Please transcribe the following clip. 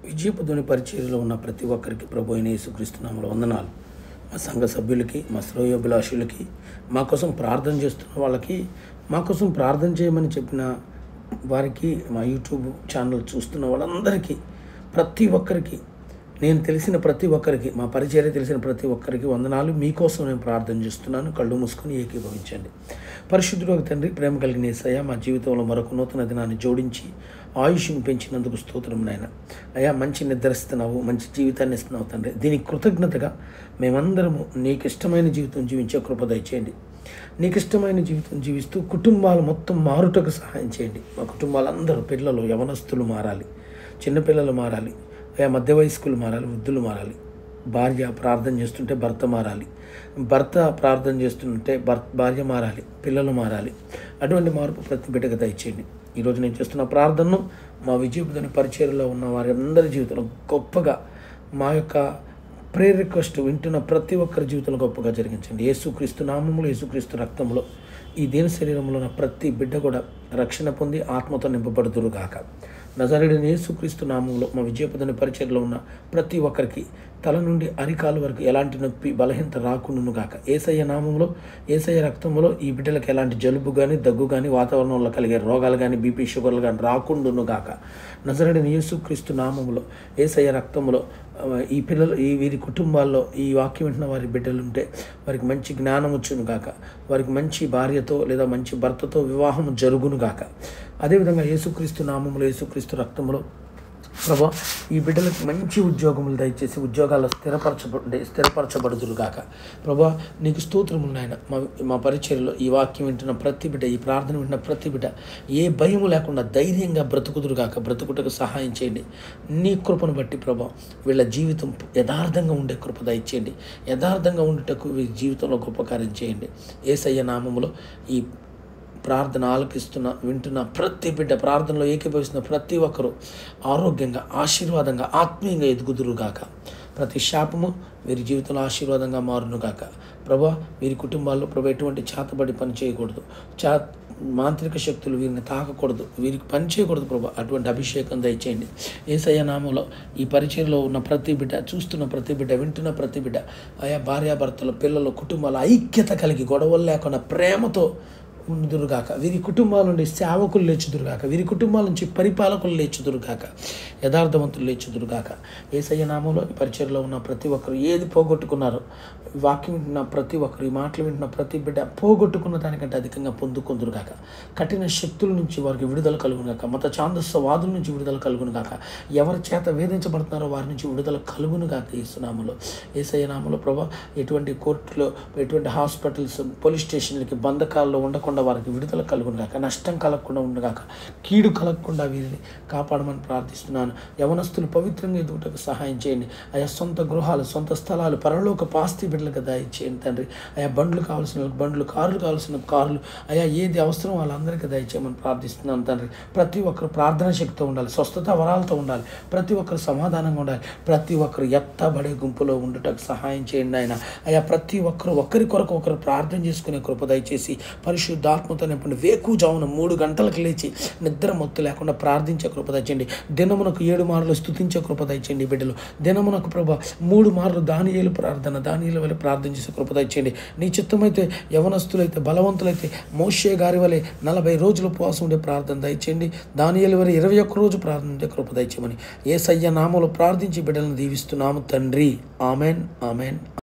విజయపు ధ్వని పరిచర్యలో ఉన్న ప్రతి ఒక్కరికి ప్రభు అయిన యేసుక్రీస్తు నామములో వందనాలు. మా సంఘ సభ్యులకి, మా శ్రేయోభిలాషులకి, మా కోసం ప్రార్థన చేస్తున్న వాళ్ళకి, మా కోసం ప్రార్థన చేయమని చెప్పిన వారికి, మా యూట్యూబ్ ఛానల్ చూస్తున్న వాళ్ళందరికీ, ప్రతి ఒక్కరికి, నేను తెలిసిన ప్రతి ఒక్కరికి, మా పరిచర్య తెలిసిన ప్రతి ఒక్కరికి వందనాలు. మీకోసం నేను ప్రార్థన చేస్తున్నాను. కళ్ళు మూసుకొని ఏకీభవించండి. పరిశుద్ధుడు తండ్రి, ప్రేమ కలిగిన యేసయ్య, మా జీవితంలో మరొక నూతన దినాన్ని జోడించి ఆయుష్ను పెంచినందుకు స్తోత్రం నాయన. అయ్యా, మంచి నిద్ర ఇస్తున్నావు, మంచి జీవితాన్ని ఇస్తున్నావు తండ్రి. దీనికి కృతజ్ఞతగా మేమందరము నీకు ఇష్టమైన జీవితం జీవించే కృప దయచేయండి. నీకు ఇష్టమైన జీవితం జీవిస్తూ కుటుంబాలు మొత్తం మారుటకు సహాయం చేయండి. మా కుటుంబాలందరూ, పిల్లలు, యవనస్తులు మారాలి, చిన్నపిల్లలు మారాలి, మధ్య వయస్కులు మారాలి, వృద్ధులు మారాలి. భార్య ప్రార్థన చేస్తుంటే భర్త మారాలి, భర్త ప్రార్థన చేస్తుంటే భార్య మారాలి, పిల్లలు మారాలి. అటువంటి మార్పు ప్రతి బిడ్డకు దయచేయండి. ఈరోజు నేను చేస్తున్న ప్రార్థనను మా విజయపు ధ్వని పరిచర్యలో ఉన్న వారందరి జీవితంలో గొప్పగా, మా యొక్క ప్రేయర్ రిక్వెస్ట్ వింటున్న ప్రతి ఒక్కరి జీవితంలో గొప్పగా జరిగించండి. యేసుక్రీస్తు నామములో, యేసుక్రీస్తు రక్తంలో ఈ దీన శరీరంలో ఉన్న ప్రతి బిడ్డ కూడా రక్షణ పొంది ఆత్మతో నింపబడుదురుగాక. నజరేయుడైన యేసుక్రీస్తు నామంలో మా విజయపు ధ్వని పరిచర్యలో ఉన్న ప్రతి ఒక్కరికి తల నుండి అరికాలు వరకు ఎలాంటి నొప్పి, బలహీనత రాకుండాను గాక. యేసయ్య నామంలో, యేసయ్య రక్తంలో ఈ బిడ్డలకు ఎలాంటి జలుబు కానీ, దగ్గు కానీ, వాతావరణంలో కలిగే రోగాలు కానీ, బీపీ, షుగర్లు కానీ రాకుండాను గాక. నజరేయుడైన యేసుక్రీస్తు నామంలో, యేసయ్య రక్తంలో ఈ పిల్లలు, వీరి కుటుంబాల్లో ఈ వాక్యం వింటున్న వారి బిడ్డలు ఉంటే వారికి మంచి జ్ఞానం వచ్చును గాక. వారికి మంచి భార్యతో లేదా మంచి భర్తతో వివాహం జరుగును గాక. అదేవిధంగా యేసుక్రీస్తు నామములో, యేసుక్రీస్తు రక్తంలో ప్రభా, ఈ బిడ్డలకు మంచి ఉద్యోగములు దయచేసి ఉద్యోగాల్లో స్థిరపరచబడుదురు గాక. ప్రభా, నీకు స్తోత్రములు నాయన. మా పరిచర్యలో ఈ వాక్యం వింటున్న ప్రతి బిడ్డ, ఈ ప్రార్థన వింటున్న ప్రతి బిడ్డ ఏ భయము లేకుండా ధైర్యంగా బ్రతుకుదురు గాక. బ్రతుకుటకు సహాయం చేయండి. నీ కృపను బట్టి ప్రభా, వీళ్ళ జీవితం యథార్థంగా ఉండే కృప దయచేయండి. యథార్థంగా ఉండుటకు వీరి జీవితంలో గొప్ప కార్యం చేయండి. యేసయ్య నామములో ఈ ప్రార్థన వింటున్న ప్రతి బిడ్డ, ప్రార్థనలో ఏకీభవిస్తున్న ప్రతి ఒక్కరూ ఆరోగ్యంగా, ఆశీర్వాదంగా, ఆత్మీయంగా ఎదుగుదురుగాక. ప్రతి శాపము వీరి జీవితంలో ఆశీర్వాదంగా మారునుగాక. ప్రభా, వీరి కుటుంబాల్లో ప్రభా ఎటువంటి చేతబడి పని చేయకూడదు, మాంత్రిక శక్తులు వీరిని తాకకూడదు, వీరికి పని చేయకూడదు ప్రభా. అటువంటి అభిషేకం దయచేయండి. యేసయ్య నామములో ఈ పరిచర్యలో ఉన్న ప్రతి బిడ్డ, చూస్తున్న ప్రతి బిడ్డ, వింటున్న ప్రతి బిడ్డ, ఆయా భార్యాభర్తలు, పిల్లలు, కుటుంబాల ఐక్యత కలిగి గొడవలు లేకుండా ప్రేమతో ఉండుదురుగాక. వీరి కుటుంబాల నుండి సేవకులు లేచుదురుగాక. వీరి కుటుంబాల నుంచి పరిపాలకులు లేచుదురుగాక. యథార్థవంతులు లేచుదురుగాక. యేసయ్య నామంలో ఈ పరిచర్యలో ఉన్న ప్రతి ఒక్కరు ఏది పోగొట్టుకున్నారో, వాక్యం వింటున్న ప్రతి ఒక్కరు, ఈ మాటలు వింటున్న ప్రతి బిడ్డ పోగొట్టుకున్న దానికంటే అధికంగా పొందుకుందురుగాక. కఠిన శక్తుల నుంచి వారికి విడుదల కలుగునుగాక. మత ఛాందస్సవాదుల నుంచి విడుదల కలుగునుగాక. ఎవరి చేత వేధించబడుతున్నారో వారి నుంచి విడుదల కలుగునుగాక. యేసునామములో, యేసయ్య నామములో ప్రభా, ఎటువంటి కోర్టులో, ఎటువంటి హాస్పిటల్స్, పోలీస్ స్టేషన్లకి బంధకాల్లో ఉండకుండా వారికి విడుదల కలుగునుగాక. నష్టం కలగకుండా ఉండగాక. కీడు కలగకుండా వీరిని కాపాడమని ప్రార్థిస్తున్నాను. యవనస్తులు పవిత్రంగా ఎదుగుటకు సహాయం చేయండి. ఆయా సొంత గృహాలు, సొంత స్థలాలు, పరలోక పాస్తి బిడ్డలకు దయచేయండి తండ్రి. ఆయా బండ్లు కావాల్సిన బండ్లు, కార్లు కావాల్సిన కార్లు, ఆయా ఏది అవసరం వాళ్ళందరికీ దయచేయమని ప్రార్థిస్తున్నాను తండ్రి. ప్రతి ఒక్కరు ప్రార్థన శక్తితో ఉండాలి, స్వస్థత వరాలతో ఉండాలి, ప్రతి ఒక్కరు సమాధానంగా ఉండాలి, ప్రతి ఒక్కరు ఎత్తబడే గుంపులో ఉండుటకు సహాయం చేయండి ఆయన. ఆయా ప్రతి ఒక్కరు ఒకరి కొరకు ఒకరు ప్రార్థన చేసుకునే కృప దయచేసి పరిశుద్ధాత్మతో నింపండి. వేకుజామున 3 గంటలకు లేచి నిద్ర మొత్తు లేకుండా ప్రార్థించే కృప దయచేయండి. దినమునకు 7 మార్లు స్తుతించే కృప దయచేయండి. బిడ్డలు దినమునకు ప్రభా 3 మార్లు దానియేలు వల్ల ప్రార్థన చేసే కృప దయచేయండి. నీ చిత్తమైతే యవనస్తులైతే, బలవంతులైతే మోషే గారి వలె 40 రోజులు ఉపవాసం ఉండే ప్రార్థన దయచేయండి. దానియేలు వలె 21 రోజు ప్రార్థన ఉండే కృప దయచేయమని యేసయ్య నామములో ప్రార్థించి బిడ్డలను దీవిస్తున్నాము తండ్రి. Amen, amen.